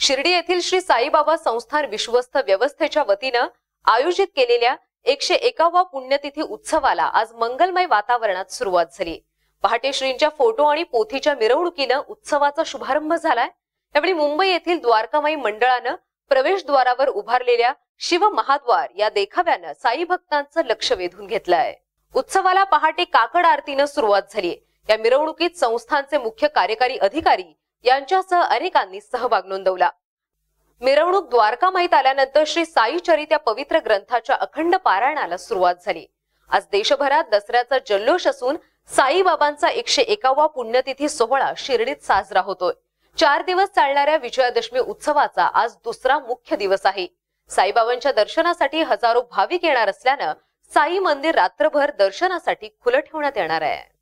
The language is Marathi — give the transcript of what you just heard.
शिर्डी येथील श्री साईबाबा संस्थान विश्वस्त व्यवस्थेच्या वतीनं आयोजित केलेल्या 101वा पुण्यतिथी उत्सवाला आज मंगलमय वातावरणात सुरुवात झाली। पहाटे श्रींच्या फोटो आणि पोथीच्या मिरवणुकीनं उत्सवाचा शुभारंभ झालाय। यावेळी मुंबई येथील द्वारकामाई मंडळानं प्रवेशद्वारावर उभारलेल्या शिव महाद्वार या देखाव्यानं साई भक्तांचं लक्ष वेधून घेतलंय। उत्सवाला पहाटे काकड आरतीनं सुरुवात झाली। या मिरवणुकीत संस्थानचे मुख्य कार्यकारी अधिकारी यांच्यासह अनेकांनी सहभाग नोंदवला। मिरवणूक द्वारकामाईत आल्यानंतर श्री साई चरित या पवित्र ग्रंथाच्या अखंड पारायणाला सुरुवात झाली। आज देशभरात दसऱ्याचा जल्लोष असून साईबाबांचा 101वा पुण्यतिथी सोहळा शिर्डीत साजरा होतोय। 4 दिवस चालणाऱ्या विजयादशमी उत्सवाचा आज दुसरा मुख्य दिवस आहे। साईबाबांच्या दर्शनासाठी हजारो भाविक येणार असल्यानं साई मंदिर रात्रभर दर्शनासाठी खुलं ठेवण्यात येणार आहे।